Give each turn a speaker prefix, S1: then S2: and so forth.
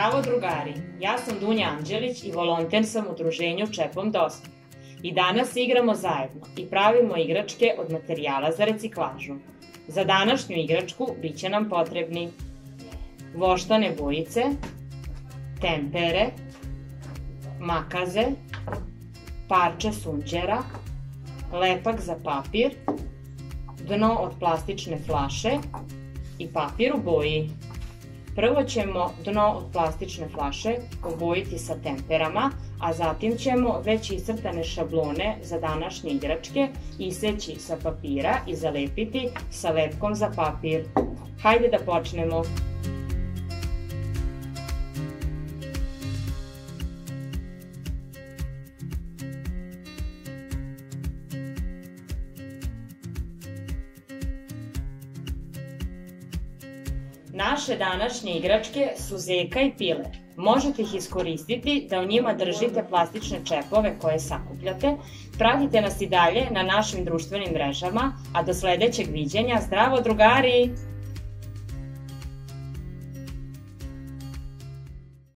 S1: Zdravo drugari, ja sam Dunja Anđelić i volonter sam u udruženju Čepom dosta. I danas igramo zajedno i pravimo igračke od materijala za reciklažu. Za današnju igračku bit će nam potrebni voštane bojice, tempere, makaze, parče sunđera, lepak za papir, dno od plastične flaše i papir u boji. Prvo ćemo dno od plastične flaše obojiti sa temperama, a zatim ćemo već iscrtane šablone za današnje igračke iseći sa papira i zalepiti sa lepkom za papir. Hajde da počnemo! Naše današnje igračke su zeka i pile. Možete ih iskoristiti da u njima držite plastične čepove koje sakupljate. Pratite nas i dalje na našim društvenim mrežama, a do sledećeg viđenja, zdravo drugari!